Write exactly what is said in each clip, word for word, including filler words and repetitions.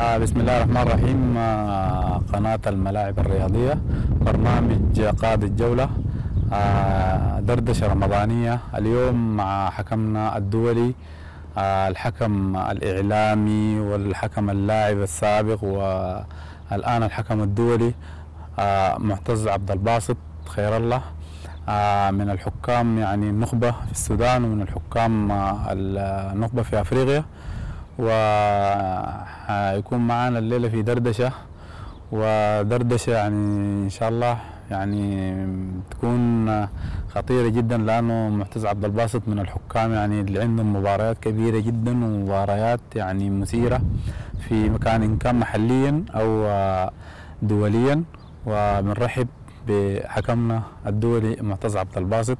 آه بسم الله الرحمن الرحيم. آه قناة الملاعب الرياضية، برنامج قائد الجولة. آه دردشة رمضانية اليوم مع حكمنا الدولي، آه الحكم الإعلامي والحكم اللاعب السابق والآن الحكم الدولي، آه معتز عبد الباسط خير الله. آه من الحكام يعني النخبة في السودان، ومن الحكام آه النخبة في أفريقيا، وهيكون معانا الليلة في دردشة، ودردشة يعني إن شاء الله يعني تكون خطيرة جدا، لأنه معتز عبد الباسط من الحكام يعني اللي عندهم مباريات كبيرة جدا ومباريات يعني مثيرة في مكان إن كان محليا أو دوليا. وبنرحب بحكمنا الدولي معتز عبد الباسط.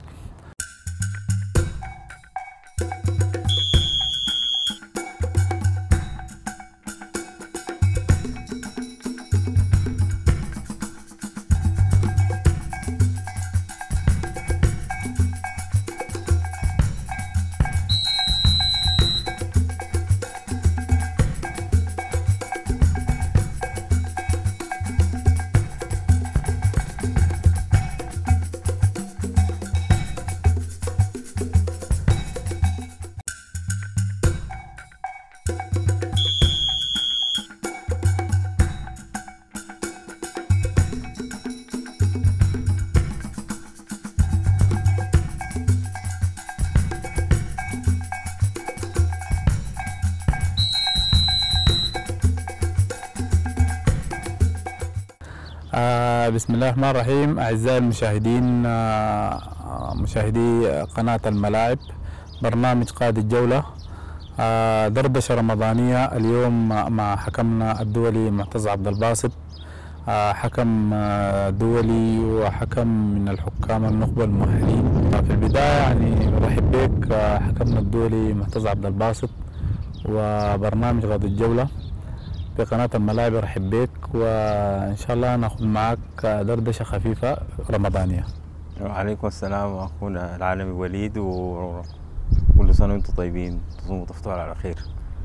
آه بسم الله الرحمن الرحيم. أعزائي المشاهدين، آه مشاهدي قناة الملاعب، برنامج قائد الجولة، آه دردشة رمضانية اليوم مع حكمنا الدولي معتز عبد الباسط، آه حكم آه دولي وحكم من الحكام النخبة المؤهلين. في البداية يعني برحب بك آه حكمنا الدولي معتز عبد الباسط، وبرنامج قائد الجولة في قناة الملاعب. رحب بك، وإن شاء الله ناخذ معك دردشة خفيفة رمضانية. وعليكم السلام أخونا العالمي وليد، وكل سنة وأنتم طيبين، تصوموا وتفطروا على خير.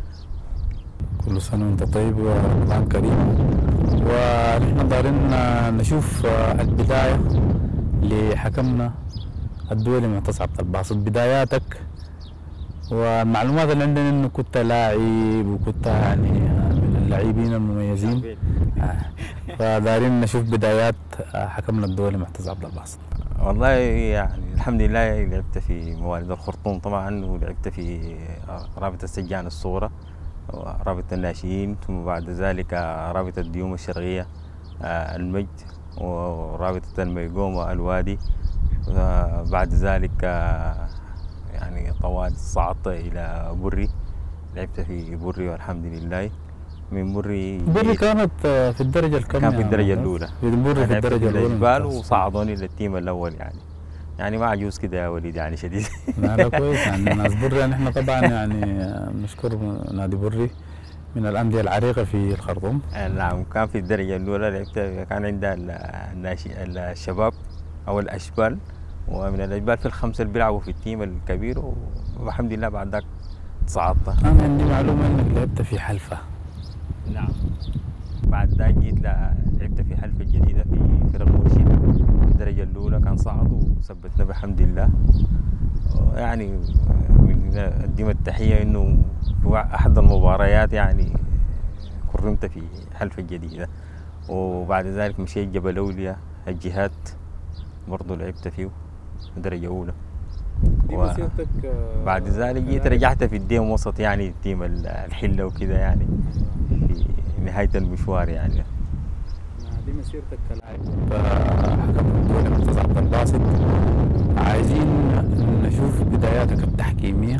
كل سنة وأنت طيب ورمضان كريم. ونحن دارين نشوف البداية لحكمنا الدولي معتز عبد الباسط، بداياتك والمعلومات اللي عندنا انه كنت لاعب وكنت يعني من اللاعبين المميزين، فدارين نشوف بدايات حكمنا الدولي معتز عبد الباسط. والله يعني الحمد لله لعبت في مواليد الخرطوم طبعا، ولعبت في رابطة السجان الصغرى ورابطة الناشئين، ثم بعد ذلك رابطة الديوم الشرقية المجد، ورابطة الميقوم الوادي. بعد ذلك يعني طوال صعدت إلى بري، لعبت في بري والحمد لله. من بري بري كانت في الدرجة الكم؟ كان في الدرجة الأولى، في بري في الدرجة الأولى، وصعدوني للتيم الأول. يعني يعني ما عجوز كده يا وليد يعني شديد. لا لا كويس. يعني ناس بري يعني احنا طبعا يعني نشكر نادي بري من الأندية العريقة في الخرطوم. نعم، كان في الدرجة الأولى، لعبت كان عندها الناشئ الشباب أو الأشبال، ومن الأجبال في الخمسة اللي بيلعبوا في التيم الكبير، والحمد لله بعد ذاك صعدت. أنا عندي معلومة إنك لعبت في حلفة. نعم، بعد ذاك جيت لعبت في حلفة جديدة في فرق مرشد الدرجة الأولى، كان صعد وثبتنا بحمد الله. يعني أقدم التحية إنه في أحد المباريات يعني كرمت في حلفة جديدة، وبعد ذلك مشيت جبل أولياء الجهات برضه لعبت فيه درجة أولى. و... بعد ذلك جيت رجعت في الديم وسط، يعني تيم الحلة وكده، يعني في نهاية المشوار. يعني دي مسيرتك كلاعب حكم الدولي معتز عبد الباسط. عايزين نشوف بداياتك التحكيمية،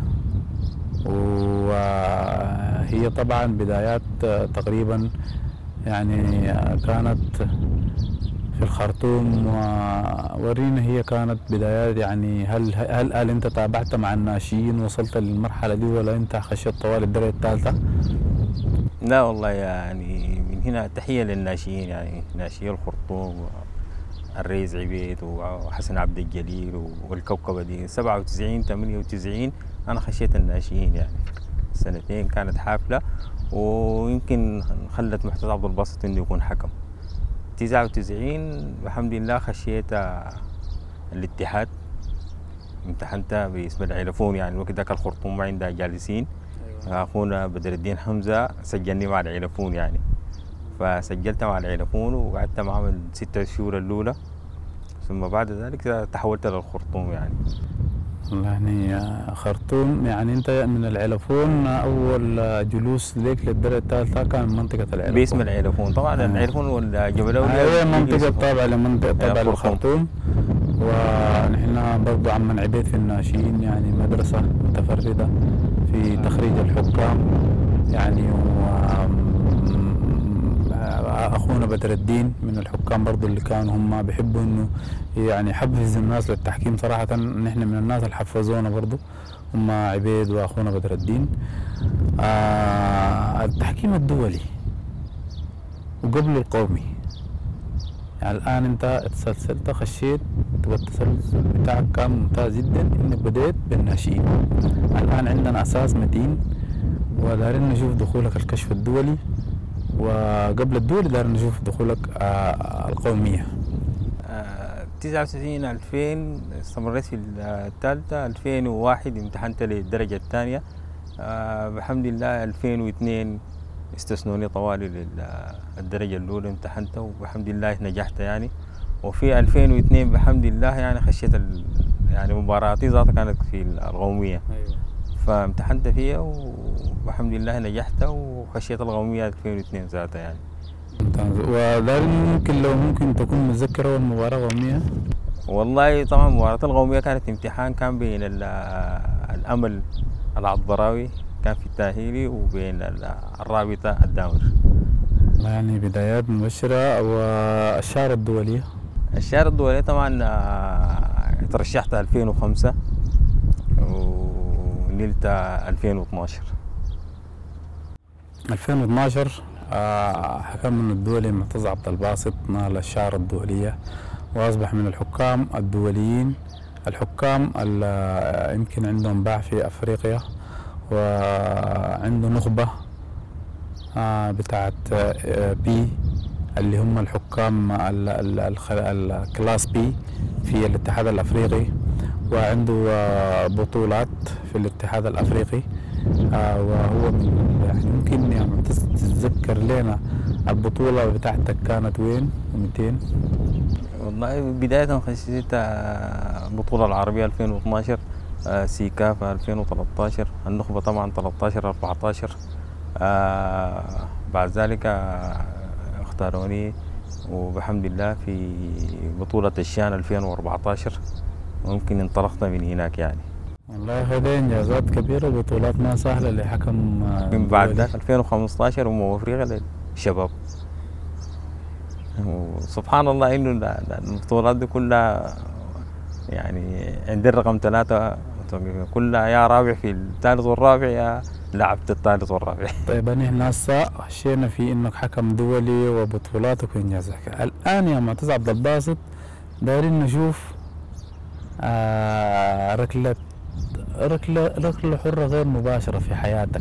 وهي طبعا بدايات تقريبا يعني كانت في الخرطوم، وورينا هي كانت بدايات يعني هل هل هل انت تابعت مع الناشئين وصلت للمرحله دي، ولا انت خشيت طوال الدرجه الثالثه؟ لا والله، يعني من هنا تحيه للناشئين، يعني ناشئي الخرطوم، الرئيس عبيد وحسن عبد الجليل والكوكبه دي سبعة وتسعين ثمانية وتسعين، انا خشيت الناشئين يعني سنتين كانت حافلة، ويمكن خلت محتاج عبد الباسط إنه يكون حكم. تسعة وتسعين بحمد الله خشيت الاتحاد، امتحنت باسم العيلفون، يعني الوقت ذاك الخرطوم ما عندها جالسين. أيوة. أخونا بدر الدين حمزة سجلني مع العيلفون يعني، فسجلت مع العيلفون وقعدت معهم ستة شهور الأولى، ثم بعد ذلك تحولت للخرطوم يعني. يعني خرطوم، يعني انت من العيلفون اول جلوس ليك للدرجه الثالثه كان من منطقه العيلفون باسم العيلفون طبعا. آه. العيلفون والجبل هي منطقه تابعه لمنطقه تابعه للخرطوم. ونحن برضه عم عبيد في الناشئين، يعني مدرسه متفرده في تخريج الحكام يعني. اخونا بدر الدين من الحكام برضه اللي كانوا هم بيحبوا انه يعني يحفز الناس للتحكيم صراحه. نحن من الناس اللي حفزونا برضه هم عبيد واخونا بدر الدين. آه التحكيم الدولي وقبله القومي، يعني الان انت اتسلسلت خشيت والتسلسل بتاعك كان ممتاز جدا، انك بديت بالناشئين. الان عندنا اساس متين ودارين نشوف دخولك الكشف الدولي، وقبل الدولي دارين نشوف دخولك آه القومية. آه تسعة وتسعين ألفين استمريت في الثالثة. ألفين وواحد امتحنت للدرجة الثانية. آه بحمد الله ألفين واثنين استثنوني طوالي للدرجة الأولى، امتحنت وبحمد الله نجحت يعني. وفي ألفين واثنين بحمد الله يعني خشيت يعني مباراتي ذاتها كانت في القومية. أيوة. فامتحنت فيها وبحمد الله نجحت وخشيت القومية ألفين واثنين ذاتها يعني. ممتاز. وده ممكن لو ممكن تكون متذكر أول مباراة قومية؟ والله طبعا مباراة القومية كانت امتحان، كان بين الأمل العطبراوي كان في التأهيلي وبين الرابطة الدامر. يعني بدايات مبشرة. والشارة الدولية؟ الشارة الدولية طبعا ترشحت ألفين وخمسة ونلت ألفين واثناشر. ألفين واثناشر آه حكم من الدولي معتز عبد الباسط نال الشارة الدولية وأصبح من الحكام الدوليين، الحكام اللي يمكن عندهم باع في أفريقيا، وعنده نخبة آه بتاعت آه بي اللي هم الحكام الكلاس بي في الاتحاد الأفريقي، وعنده آه بطولات في الاتحاد الأفريقي. آه وهو من يعني ممكن يعني تتذكر لنا البطولة بتاعتك كانت وين ومتين؟ والله بداية خشيت البطولة العربية ألفين واثناشر، سيكاف ألفين وثلاثة عشر، النخبة طبعا ثلاثة عشر أربعة عشر. آه بعد ذلك اختاروني وبحمد الله في بطولة الشان ألفين وأربعة عشر، وممكن انطلقت من هناك يعني. والله هذه انجازات كبيرة وبطولات ما سهلة لحكم. من بعد ذلك ألفين وخمسة عشر أمم أفريقيا للشباب. وسبحان الله انه البطولات دي كلها يعني عندي الرقم ثلاثة كلها يا رابع في الثالث والرابع يا لعبت الثالث والرابع. طيب نحن هسه خشينا في انك حكم دولي وبطولاتك وانجازك. الان يا معتز عبد الباسط دايرين نشوف آه ركلة ركلة ركلة حرة غير مباشرة في حياتك.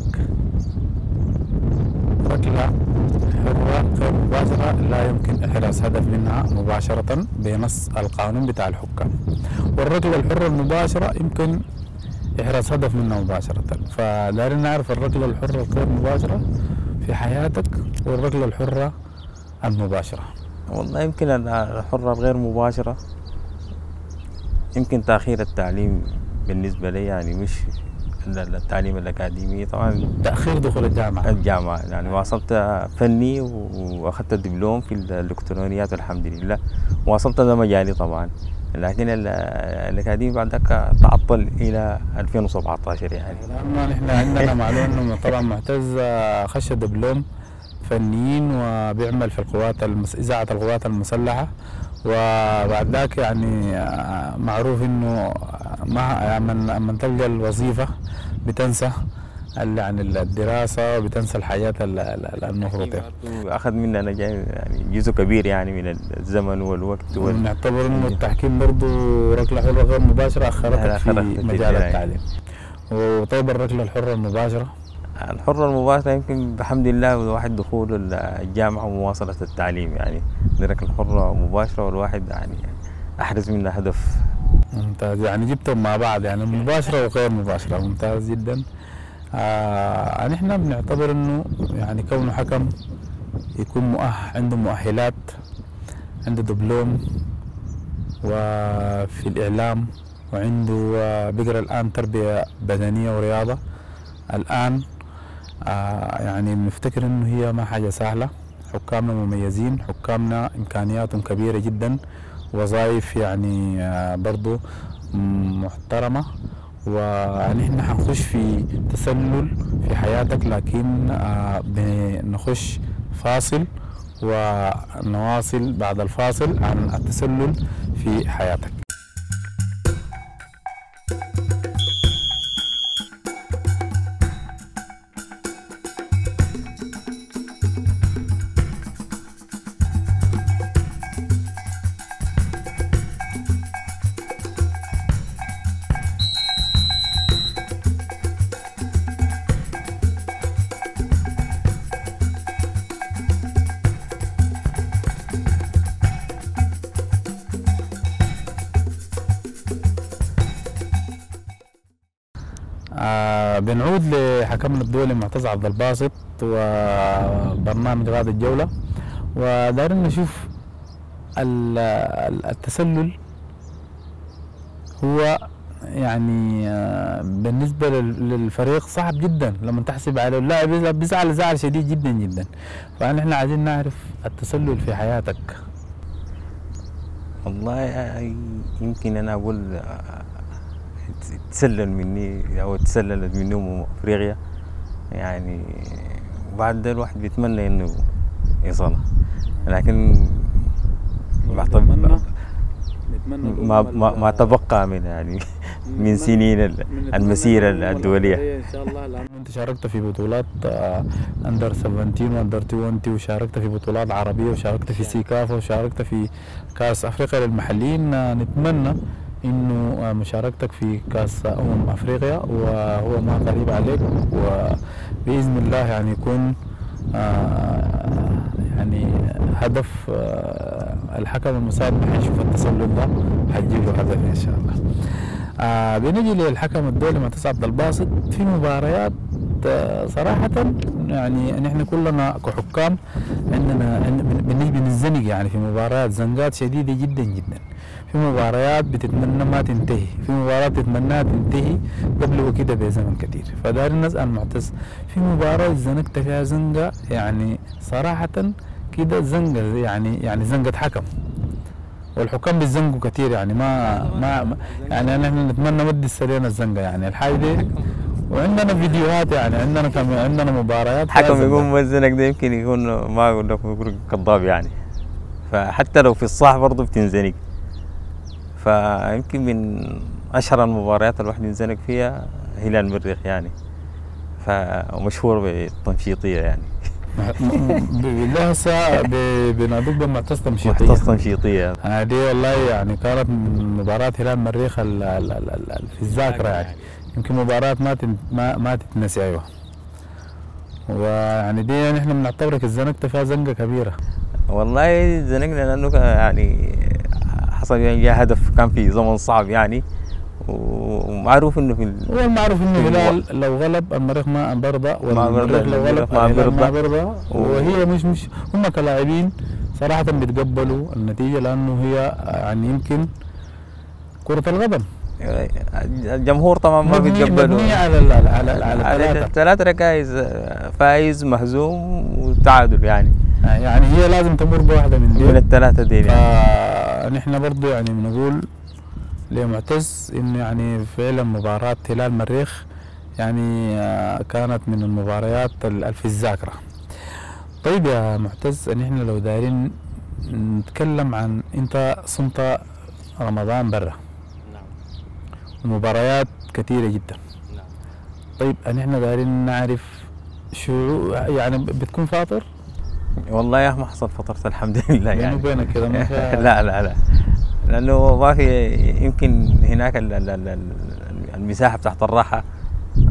ركلة حرة غير مباشرة لا يمكن إحراز هدف منها مباشرة بنص القانون بتاع الحكام، والركلة الحرة المباشرة يمكن إحراز هدف منها مباشرة. فدارين نعرف الركلة الحرة الغير مباشرة في حياتك والركلة الحرة المباشرة. والله يمكن الحرة الغير مباشرة يمكن تأخير التعليم بالنسبة لي، يعني مش التعليم الأكاديمي طبعا، تأخير دخول الجامعة. الجامعة يعني واصلت فني وأخذت الدبلوم في الإلكترونيات الحمد لله، واصلت ده مجالي طبعا، لكن الأكاديمي بعد ذاك تعطل إلى ألفين وسبعة عشر يعني. لما نحن عندنا معلومة إنه طبعا معتز خش دبلوم فنيين وبيعمل في القوات المس... إذاعة القوات المسلحة، وبعد ذاك يعني معروف إنه ما من من تلقى الوظيفة بتنسى يعني الدراسة وبتنسى الحياة المفروضة. أخذ مننا يعني جزء كبير يعني من الزمن والوقت. ونعتبر إنه التحكيم برضه ركلة حرة غير مباشرة أخرتك في مجال التعليم. وطيب الركلة الحرة المباشرة؟ الحرة المباشرة يمكن بحمد الله الواحد دخول الجامعة ومواصلة التعليم، يعني درك الحرة مباشرة والواحد يعني أحرز منها هدف. ممتاز، يعني جبتهم مع بعض يعني مباشرة وغير مباشرة. ممتاز جدا. آه يعني احنا بنعتبر انه يعني كونه حكم يكون مؤهل، عنده مؤهلات، عنده دبلوم وفي الإعلام، وعنده آه بيقرأ الآن تربية بدنية ورياضة الآن. آه يعني بنفتكر انه هي ما حاجة سهلة. حكامنا مميزين، حكامنا إمكانياتهم كبيرة جدا، وظائف يعني آه برضو محترمة. ويعني احنا حنخش في تسلل في حياتك، لكن آه بنخش فاصل ونواصل بعد الفاصل عن التسلل في حياتك. آه بنعود لحكمنا الدولي معتز عبد الباسط وبرنامج قادة الجولة، ودارين نشوف التسلل هو يعني آه بالنسبة للفريق صعب جدا لما تحسب عليه. اللاعب بيزعل زعل شديد جدا جدا. فنحن عايزين نعرف التسلل في حياتك. والله يمكن أنا أقول تسلل مني أو تسللت مني أمم أفريقيا يعني، وبعد ده الواحد بيتمنى إنه يصلها، لكن نتمنى ما ما, ما تبقى من يعني من سنين المسيرة الدولية. إن شاء الله. أنت شاركت في بطولات أندر سبعتاشر وأندر عشرين، وشاركت في بطولات عربية، وشاركت في سيكافا، وشاركت في كأس أفريقيا للمحليين. نتمنى إنه مشاركتك في كأس أمم أفريقيا وهو ما قريب عليك، وبإذن الله يعني يكون يعني هدف الحكم المساعد ما حيشوف التسلل ده حيجيب له هدف إن شاء الله. آه بنجي للحكم الدولي معتز عبد الباسط في مباريات آه صراحة يعني نحن كلنا كحكام عندنا بنجي بنزنق يعني في مباريات زنقات شديدة جدا جدا. في مباريات بتتمنى ما تنتهي، في مباريات بتتمناها تنتهي قبل وكده بزمن كتير. فدار نسأل معتز في مباراة زنقت فيها زنقة يعني صراحة كده زنقة يعني يعني زنقة حكم، والحكام بيزنقوا كتير يعني ما ما يعني نحن نتمنى ما تدسلينا الزنقه يعني الحاجه دي. وعندنا فيديوهات يعني عندنا كم عندنا مباريات حكم يكون مزنك ده يمكن يكون ما اقول لك يكون كذاب يعني، فحتى لو في الصح برضه بتنزنق. فيمكن من اشهر المباريات الواحد ينزنق فيها هلال مريخ يعني، فمشهور بالتنشيطيه يعني. بالله هسه بنادوك بمعتز تنشيطيه. معتز تنشيطيه هذه والله يعني كانت مباراة هلال مريخ في الذاكرة يعني، يمكن مباراة ما ما ما تتنسي. ايوه، ويعني دي نحن بنعتبرك الزنقت فيها زنقة كبيرة. والله زنقنا لانه يعني حصل يعني هدف كان في زمن صعب يعني، ومعروف انه في هو المعروف انه الهلال لو غلب المريخ ما برضى، والمريخ لو غلب ما برضى. وهي مش مش هم كلاعبين صراحة بيتقبلوا النتيجة، لانه هي يعني يمكن كرة القدم الجمهور طبعا ما بيتقبلوا. مبنية على على على على ثلاث ركائز، فايز مهزوم وتعادل يعني. يعني هي لازم تمر بواحدة من دي من الثلاثة دي يعني. نحن برضه يعني بنقول لمعتز انه يعني فعلا مباراة هلال مريخ يعني كانت من المباريات في الذاكرة. طيب يا معتز، ان احنا لو دايرين نتكلم عن انت صمت رمضان برا. نعم. ومباريات كثيرة جدا. نعم. طيب ان احنا دايرين نعرف شو يعني بتكون فاطر؟ والله يا ما حصل فطرت الحمد لله يعني. بينك كده ما لا لا لا، لانه ما في يمكن هناك المساحه بتاعت الراحه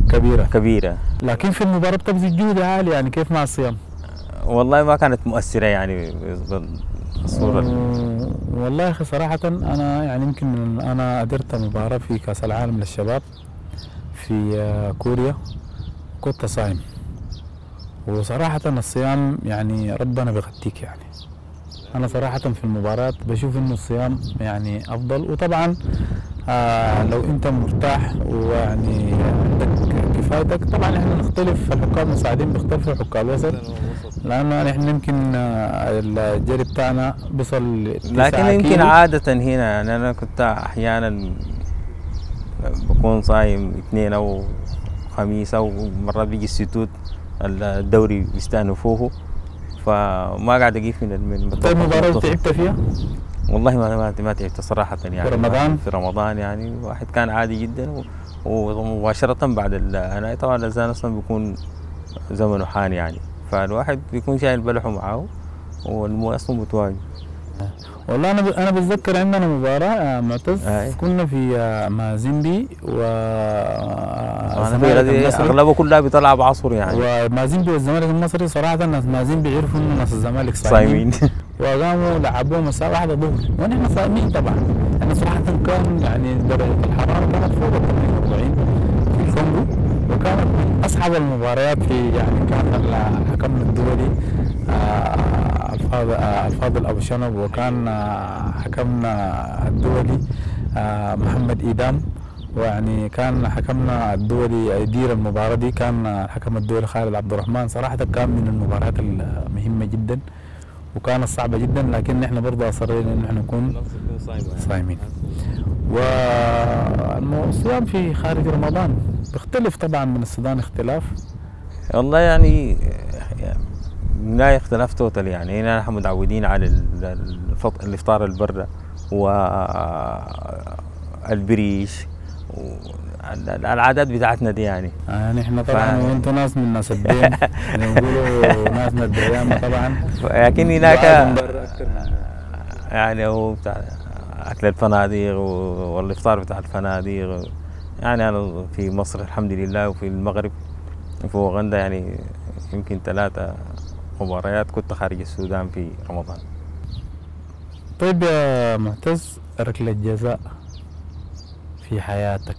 كبيرة كبيرة. لكن في المباراة بتبذل جهد عالي، يعني كيف مع الصيام؟ والله ما كانت مؤثرة يعني بالصورة. مم، والله يا أخي صراحة أنا يعني يمكن من أنا قدرت مباراة في كأس العالم للشباب في آه، كوريا، كنت صايم، وصراحة الصيام يعني ربنا بيغطيك. يعني أنا صراحة في المباراة بشوف إنه الصيام يعني أفضل. وطبعا آه لو أنت مرتاح ويعني عندك كفايتك، طبعا إحنا نختلف، الحكام المساعدين بيختلفوا حكام الوسط، لأنه نحن يمكن آه، الجري بتاعنا بيصل لكن تسعة يمكن كيلو. عادة هنا يعني أنا كنت أحيانا بكون صايم اثنين أو خميس، أو مرات بيجي الستوت الدوري بيستأنفوه، فما قاعد أجيب من من طيب المباراة اللي تعبت فيها والله ما ما ما تعبت صراحة يعني. في رمضان؟ في رمضان يعني الواحد كان عادي جدا، و- ومباشرة بعد الهناية طبعا الأذان أصلا بيكون زمنه حان يعني، فالواحد بيكون شايل بلحه معاه والمو أصلا متواجد. والله انا ب... انا بتذكر عندنا مباراه آه، معتز، أي. كنا في آه، مازيمبي و أنا في الزمالك غدي المصري، أغلبه كلها بيطلع بعصر يعني. ومازيمبي والزمالك المصري. صراحه الناس مازيمبي عرفوا انه ناس الزمالك صايمين صايمين. وقاموا لعبوه مساء واحدة ظهر ونحن صايمين طبعا. انا صراحه كان يعني درجه الحراره كانت فوق ال ثمانية وأربعين في الكونغو، وكانت من اصعب المباريات. في يعني كان الحكم الدولي آه، الفاضل آه، الفاضل ابو شنب، وكان آه، حكمنا الدولي آه، محمد ايدام، ويعني كان حكمنا الدولي يدير المباراة دي كان الحكم الدولي خالد عبد الرحمن. صراحة كان من المباريات المهمة جدا وكانت صعبة جدا، لكن نحن برضه أصرينا إن احنا نكون صايمين. والصيام في خارج رمضان بيختلف طبعا من السودان اختلاف. والله يعني لا اختلاف توتال يعني. هنا نحن متعودين على ال- الفط- الافطار البرة والبريش والعادات بتاعتنا دي يعني. يعني احنا طبعا ف- وانتم ناس من ناس الدين بنقولوا ناس من الديانة طبعا. لكن هناك دعاء برا أكتر من يعني هو بتاع أكل الفنادق والإفطار بتاع الفنادق. يعني أنا في مصر الحمد لله وفي المغرب وفي أوغندا يعني يمكن ثلاثة مباريات كنت خارج السودان في رمضان. طيب يا معتز، ركلة جزاء في حياتك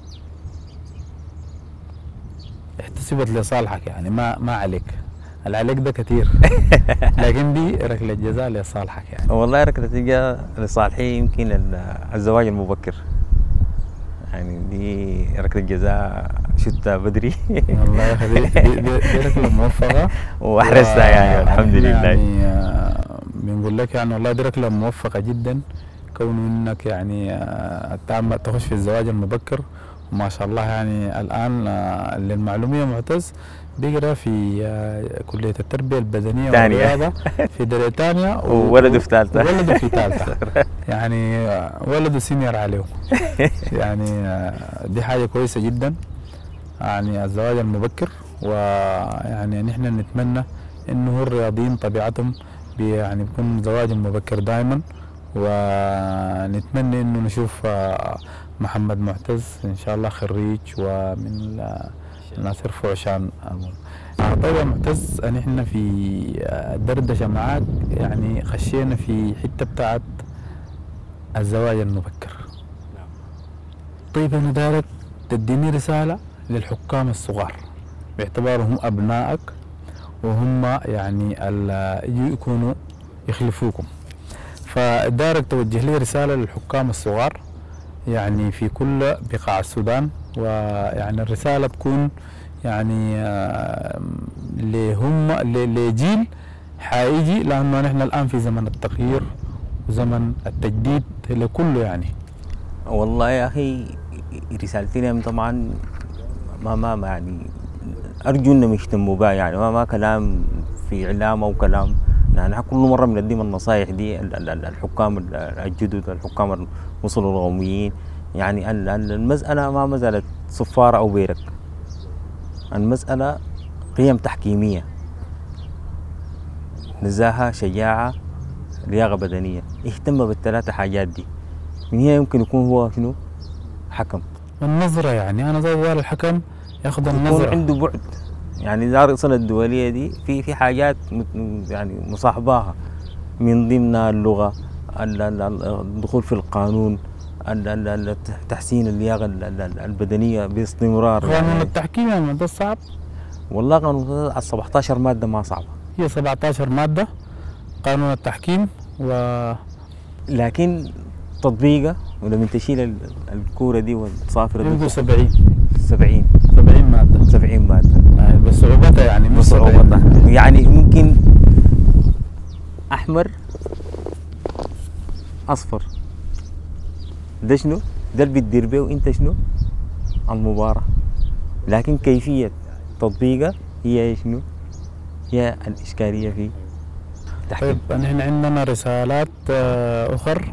احتسبت لصالحك، يعني ما ما عليك، اللي عليك ده كتير لكن دي ركلة جزاء لصالحك يعني. والله ركلة الجزاء لصالحي يمكن ال- الزواج المبكر يعني. دي ركلة جزاء شتها بدري والله يا اخي دي, دي, دي, دي ركلة موفقة واحرزتها يعني الحمد لله. يعني آه، بنقول لك يعني والله دي ركلة موفقة جدا، كون انك يعني آه، تعمل تخش في الزواج المبكر. وما شاء الله يعني الان آه، للمعلومية معتز بيقرا في آه، كلية التربية البدنية تانية. والرياضة في درجة ثانية وولده في ثالثة. وولده في ثالثة يعني آه، ولده سينيور عليه يعني آه، دي حاجة كويسة جدا يعني الزواج المبكر. ويعني نحن نتمنى انه الرياضيين طبيعتهم بي يعني بيكون زواج مبكر دائما، ونتمنى انه نشوف آه، محمد معتز ان شاء الله خريج ومن ال- الناس يرفعوا شان أبوه. آه، طيب يا معتز، نحن في آه، دردشة معاك يعني خشينا في حتة بتاعت الزواج المبكر. طيب انا دارك تديني رسالة للحكام الصغار باعتبارهم ابنائك وهم يعني ال- يجوا يكونوا يخلفوكم، فدارك توجه لي رسالة للحكام الصغار يعني في كل بقاع السودان. ويعني الرسالة تكون يعني آه، لهم ل- لجيل حيجي، لأنه نحن الآن في زمن التغيير وزمن التجديد لكله يعني. والله يا أخي رسالتي لهم طبعا ما ما ما يعني أرجو إنهم يهتموا بها يعني. ما ما كلام في إعلام أو كلام يعني. كل مرة بنقدم النصائح دي ال- ال- ال- الحكام ال- الجدد، الحكام المصريين القوميين يعني. ال- ال- المسألة ما مسألة صفارة أو بيرك، المسألة قيم تحكيمية، نزاهة، شجاعة، لياقة بدنية. اهتم بالثلاثة حاجات دي، من هنا يمكن يكون هو شنو حكم. النظرة يعني أنا زي قال الحكم ياخذ يكون النظرة. عنده بعد، يعني دار الصلة الدولية دي في في حاجات مت- يعني مصاحباها، من ضمنها اللغة، ال- ال- ال- الدخول في القانون، ال- ال- ال- تحسين اللياقة ال- ال- البدنية باستمرار. قانون يعني التحكيم يا ده صعب. والله قانون على سبعتاشر مادة ما صعبة، هي سبعتاشر مادة قانون التحكيم، و لكن تطبيقها ولما تشيل ال- الكورة دي والصافرة يبقوا دي سبعين سبعين سبعين مادة. سبعين مادة يعني بس صعوبتها يعني مش سبعين. بصعوبتها، يعني ممكن أحمر أصفر، ده شنو؟ ده اللي بتدير بيه وأنت شنو؟ المباراة. لكن كيفية تطبيقها هي شنو؟ هي الإشكالية في التحكيم. طيب نحن عندنا رسالات آه، أخر.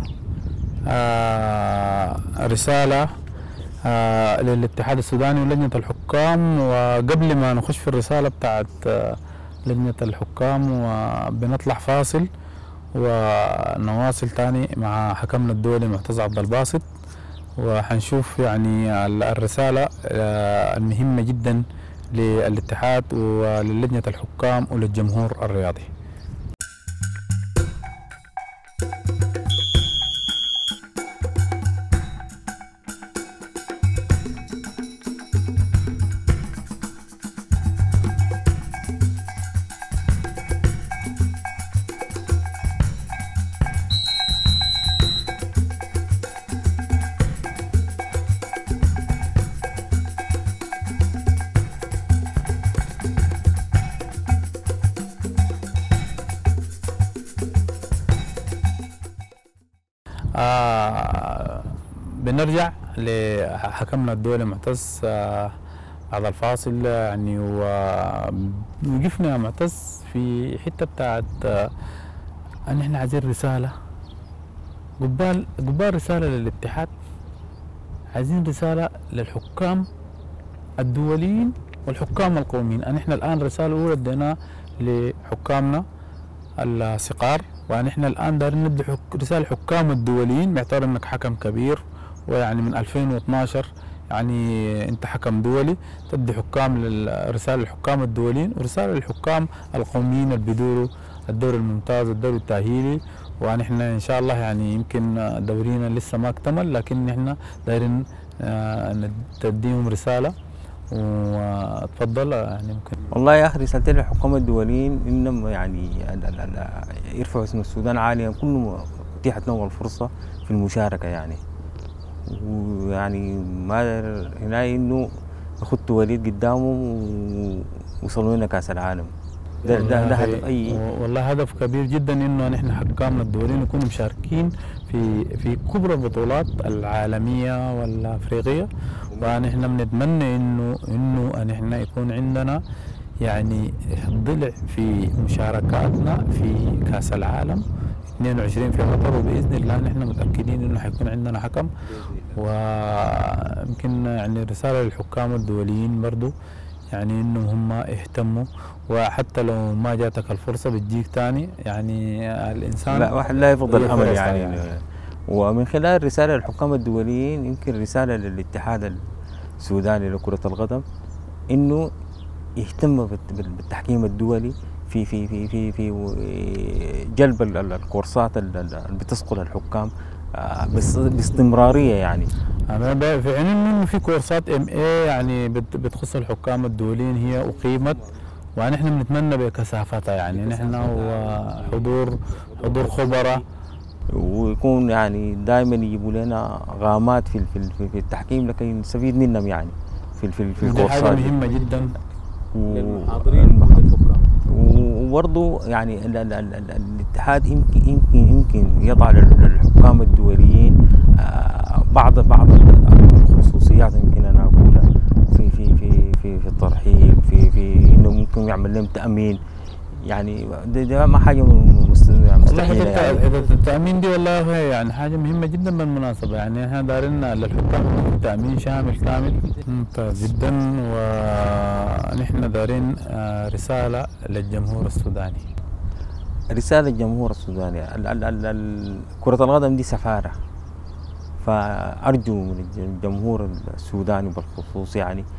آه، رسالة آه، للاتحاد السوداني ولجنة الحكام. وقبل ما نخش في الرسالة بتاعت آه، لجنة الحكام وبنطلع فاصل ونواصل تاني مع حكمنا الدولي معتز عبد الباسط، وحنشوف يعني الرسالة آه، المهمة جدا للاتحاد وللجنة الحكام وللجمهور الرياضي. آه بنرجع لحكمنا الدولي معتز آه بعد الفاصل. يعني ووقفنا يا معتز في حته بتاعت آه ان احنا عايزين رساله قبال قبال رساله للاتحاد، عايزين رساله للحكام الدوليين والحكام القوميين. ان احنا الان رساله اولى اديناها لحكامنا الصقار، وان احنا الان دايرين ندي حك... رساله حكام الدوليين، باعتبار انك حكم كبير ويعني من ألفين واثناشر يعني انت حكم دولي، تدي حكام لل... رساله للحكام الدوليين ورساله للحكام القوميين اللي بيدوروا الدوري الممتاز والدوري التاهيلي. ونحن ان شاء الله يعني يمكن دورينا لسه ما اكتمل، لكن نحن دايرين آه نديهم رساله. وتفضل يعني ممكن. والله يا اخي رسالتي للحكام الدوليين انهم يعني ال- ال- ال- يرفعوا اسم السودان عاليا، كل ما اتيحت لهم الفرصه في المشاركه يعني. ويعني ما هنا انه يخطوا وليد قدامهم ووصلوا لنا كاس العالم. ده ده, ده هدف اي والله هدف كبير جدا انه نحن حكامنا الدوليين يكونوا مشاركين في في كبرى البطولات العالميه والافريقيه. ونحن بنتمنى انه انه نحن يكون عندنا يعني ضلع في مشاركاتنا في كاس العالم اثنين وعشرين في قطر، وباذن الله نحن متاكدين انه حيكون عندنا حكم. ويمكن يعني رساله للحكام الدوليين برضو يعني انهم هم يهتموا، وحتى لو ما جاتك الفرصه بتجيك تاني. يعني الانسان لا واحد لا يفضل الامل يعني, يعني. يعني ومن خلال رساله للحكام الدوليين يمكن رساله للاتحاد السوداني لكره القدم انه يهتم بالتحكيم الدولي في في في في في جلب الكورسات اللي بتسقط الحكام باستمراريه يعني. انا في عين انه في كورسات ام اي يعني بتخص الحكام الدوليين هي اقيمت، ونحن بنتمنى بكثافتها يعني نحن وحضور حضور خبراء، ويكون يعني دائما يجيبوا لنا غامات في في في التحكيم لكي نستفيد منهم يعني في في في الكورسات. حاجه مهمه جدا للمحاضرين والحكام. وبرضه يعني ال ال ال ال الاتحاد يمكن يمكن يمكن يضع للحكام الدوليين بعض بعض الخصوصيات يمكن انا اقولها في في في في في الترحيل، في في انه ممكن يعمل لهم تامين يعني. ده ما حاجه مستحيله يعني. اذا التامين دي والله يعني حاجه مهمه جدا بالمناسبه. يعني احنا دارين للحكام تامين شامل كامل ممتاز جدا. ونحن دارين رساله للجمهور السوداني. رساله للجمهور السوداني، كره القدم دي سفاره، فارجو من الجمهور السوداني بالخصوص يعني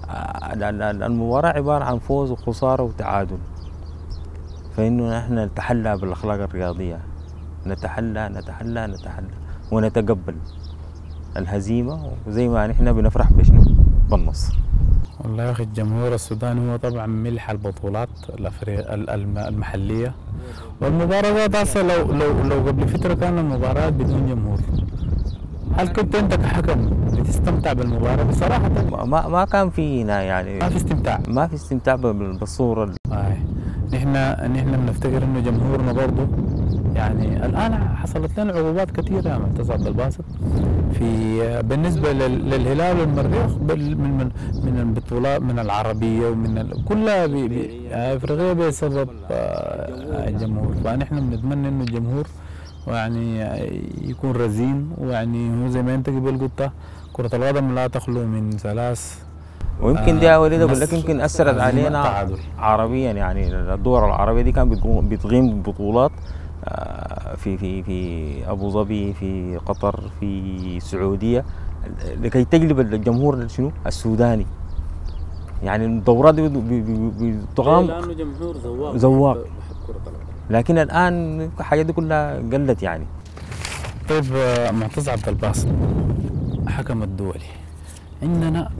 المباراة عبارة عن فوز وخسارة وتعادل، فإنه نحن نتحلى بالأخلاق الرياضية، نتحلى نتحلى نتحلى ونتقبل الهزيمة، وزي ما نحن بنفرح بشنو؟ بالنصر. والله يا أخي الجمهور السوداني هو طبعا ملح البطولات الأفريقية المحلية، والمباراة أصلا لو لو لو قبل فترة كان المباراة بدون جمهور، هل كنت أنت كحكم بتستمتع بالمباراة؟ بصراحة ما ما كان في هنا يعني ما في استمتاع، ما في استمتاع بالصورة. آه. نحن نحن بنفتكر إنه جمهورنا برضه يعني الآن حصلت لنا عقوبات كثيرة يا معتز عبد الباسط في بالنسبة للهلال والمريخ من من من البطولات من العربية ومن كلها أفريقيا بسبب الجمهور، فنحن بنتمنى إنه الجمهور يعني يكون رزين، ويعني هو زي ما أنت قبل قلت كرة القدم لا تخلو من ثلاث، ويمكن دي يا وليد اقول لك يمكن اثرت علينا عربيا، يعني الدول العربيه دي كانت بتقيم بطولات في في في ابو ظبي، في قطر، في السعوديه، لكي تجلب الجمهور شنو؟ السوداني. يعني الدورات دي بتقام لانه جمهور ذواق ذواق لكن الان الحاجات دي كلها قلت يعني. طيب معتز عبد الباسط، حكم الدولي عندنا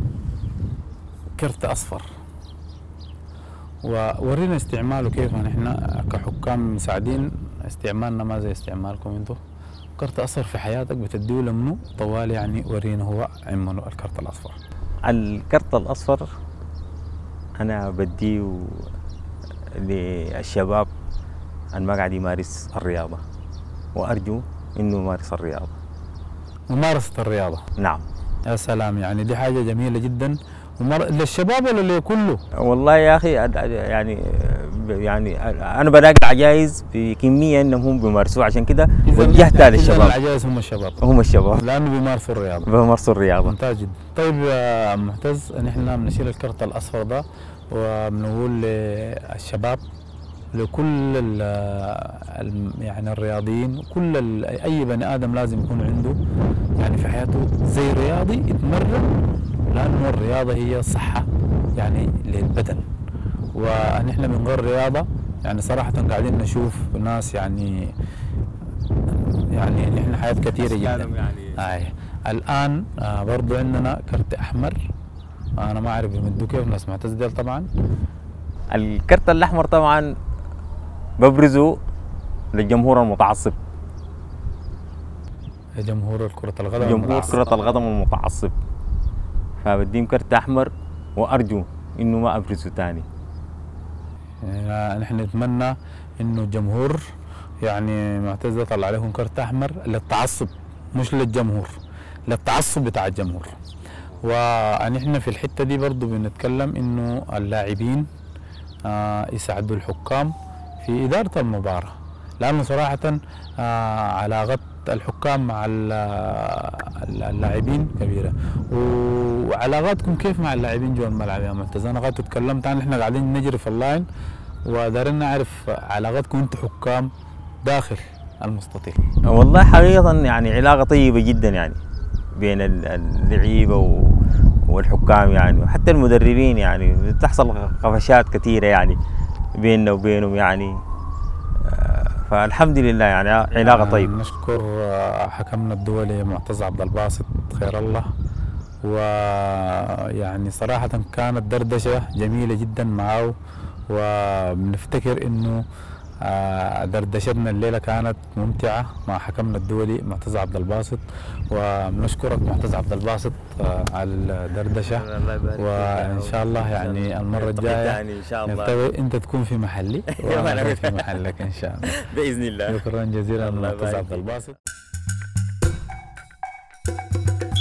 كرت اصفر، وورينا استعماله كيف نحن كحكام مساعدين استعمالنا ما زي استعمالكم انتم. كرت اصفر في حياتك بتديه لمنو طوال؟ يعني ورينا هو عمنو الكرت الاصفر. الكرت الاصفر انا بديه للشباب اللي ما قاعد يمارس الرياضه، وارجو انه يمارس الرياضه. ممارسه الرياضه، نعم. يا سلام، يعني دي حاجه جميله جدا. ومر... للشباب ولا لكله؟ والله يا اخي يعني يعني انا بلاقي العجائز بكميه انهم هم بيمارسوها، عشان كده وجهتها للشباب. العجائز هم الشباب، هم الشباب لانه بيمارسوا الرياضه. بيمارسوا الرياضه. ممتاز جدا. طيب يا معتز، نحن بنشيل الكرت الاصفر ده وبنقول للشباب، لكل ال يعني الرياضيين، كل ال اي بني ادم لازم يكون عنده يعني في حياته زي رياضي يتمرن، لانه الرياضه هي صحه يعني للبدن. ونحن من غير رياضه يعني صراحه قاعدين نشوف ناس يعني يعني نحن حياه كثيره جدا يعني. آه. الان آه برضو عندنا كرت احمر، انا ما اعرف بيمدوا كيف ناس معتزله. طبعا الكرت الاحمر طبعا ببرزه للجمهور المتعصب، جمهور كرة القدم، جمهور كرة القدم المتعصب، فبديهم كرت احمر وارجو انه ما ابرزه ثاني. يعني نحن نتمنى انه الجمهور يعني معتز يطلع عليهم كرت احمر للتعصب، مش للجمهور، للتعصب بتاع الجمهور. ونحن في الحتة دي برضو بنتكلم انه اللاعبين آه يساعدوا الحكام في إدارة المباراة، لأنه صراحة آه علاقة الحكام مع اللاعبين كبيرة. وعلاقاتكم كيف مع اللاعبين جوا الملعب يا معتز؟ أنا قاعد تكلمت عن إحنا قاعدين نجري في اللاين، ودارين نعرف علاقاتكم أنتم حكام داخل المستطيل. والله حقيقة يعني علاقة طيبة جدا يعني بين اللعيبة والحكام يعني، وحتى المدربين يعني بتحصل قفشات كثيرة يعني بيننا وبينهم يعني، فالحمد لله يعني علاقة طيبة. نشكر حكمنا الدولي معتز عبد الباسط خير الله، ويعني صراحة كانت دردشة جميلة جدا معه، وبنفتكر انه دردشتنا الليلة كانت ممتعة مع حكمنا الدولي معتز عبد الباسط، وبنشكرك معتز عبد الباسط على الدردشة، وإن شاء الله يعني المرة الجاية إن شاء الله أنت تكون في محلي وأنا أكون في محلك إن شاء الله بإذن الله. شكرا جزيلا معتز عبد الباسط.